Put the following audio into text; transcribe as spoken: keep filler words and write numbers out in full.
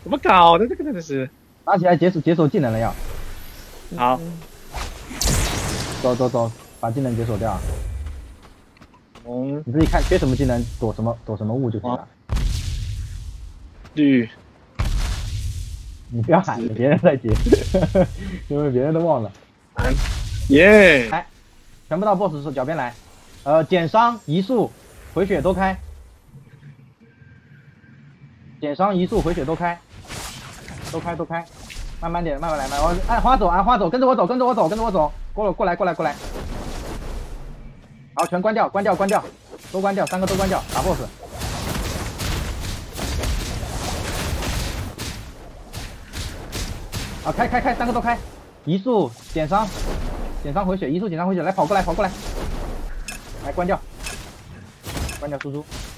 怎么搞的？这个真的是。 拿起来解锁解锁技能了要。 好， 走走走，把技能解锁掉。 红你自己看缺什么技能，躲什么躲什么物就可以了。 绿， 你不要喊，别人在解，因为别人都忘了。 蓝，耶！ 来，全部到 boss 手脚边来。呃，减伤、移速、回血都开。减伤、移速、回血都开，都开都开。慢慢点，慢慢来，慢慢按花走，按花走，跟着我走，跟着我走，跟着我走，过了过来过来过来。好，全关掉，关掉关掉，都关掉，三个都关掉，打 boss。啊，开开开，三个都开，移速减伤，减伤回血，移速减伤回血，来跑过来跑过来，来关掉，关掉输出。